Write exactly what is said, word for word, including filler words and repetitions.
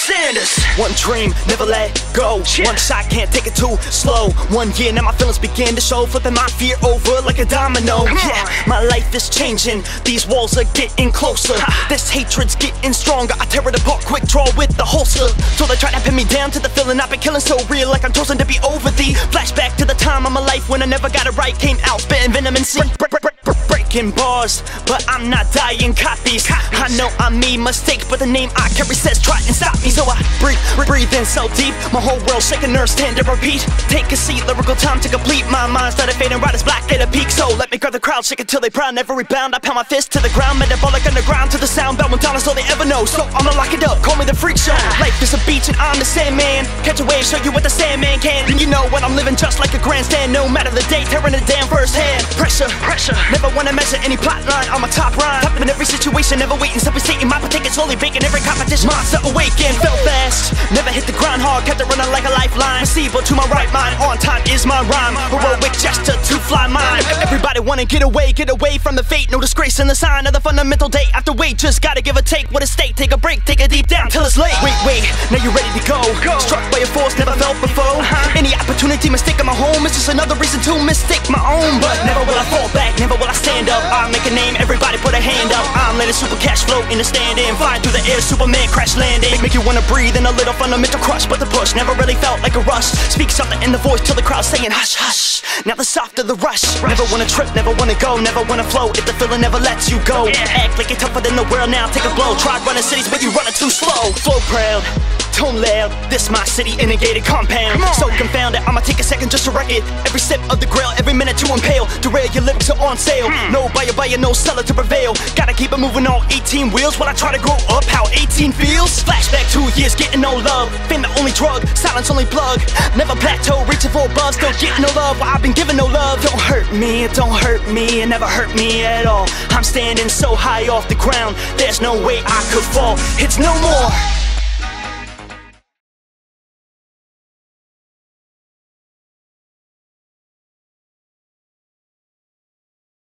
Sanders. One dream, never let go. One shot, can't take it too slow. One year, now my feelings begin to show. Flipping my fear over like a domino. Yeah, my life is changing. These walls are getting closer. This hatred's getting stronger. I tear it apart, quick draw with the holster. So they try to pin me down to the feeling I've been killing so real, like I'm chosen to be over thee. Flashback to the time of my life when I never got it right. Came out spitting venom and sin. Breaking bars, but I'm not dying copies. I know I made mistakes, but the name I carry says try and stop me. So I breathe, breathe in so deep. My whole world shaking, nerves stand to repeat. Take a seat, lyrical time to complete. My mind started fading right as black at a peak. So let me grab the crowd, shake it till they proud. Never rebound, I pound my fist to the ground. Metabolic underground to the sound, bowing down is all they ever know. So I'ma lock it up, call me the freak show. Life is a beach and I'm the Sandman. Catch a wave, show you what the Sandman can. And you know what, I'm living just like a grandstand. No matter the day, tearing it down first hand. Pressure, pressure, never wanna measure any plot line on my top rhyme. Top in every situation, never waiting, simply stating my particular, slowly baking every competition. Monster awakened, fell fast, never hit the ground hard, kept it running like a lifeline. Placebo to my right mind, on time is my rhyme. Heroic gesture to fly mine. Everybody wanna get away, get away from the fate. No disgrace in the sign of the fundamental day. After wait, just gotta give a take. What a state, take a break, take a deep down till it's late. Wait, wait, now you're ready to go. Struck by a force never felt before. Any opportunity mistaking my home is just another reason to mistake my own. But never will I fall back, never will I stand up. I make a name, everybody put a hand up. I'm letting super cash flow in the stand-in. Flying through the air, Superman crash landing. Make you wanna breathe in a little fundamental crush. But the push never really felt like a rush. Speak something in the voice till the crowd saying hush, hush. Now the softer the rush. Never wanna trip, never wanna go, never wanna flow. If the feeling never lets you go, act like you're tougher than the world now. Take a blow, try running cities, but you running too slow. Flow proud, tone loud, this my city in a gated compound. So confounded, I'ma take a second just to wreck it. Every sip of the grill, every minute to impale. Derail, your lyrics are on sale. No buyer, buyer, no seller to prevail. Gotta keep it moving on eighteen wheels while I try to grow up how eighteen feels. Flashback two years, getting no love. Fame the only drug, silence only plug. Never plateau, reaching for a buzz, still getting no love while I've been giving no love. Don't hurt me, it don't hurt me, it never hurt me at all. I'm standing so high off the ground, there's no way I could fall. It's no more.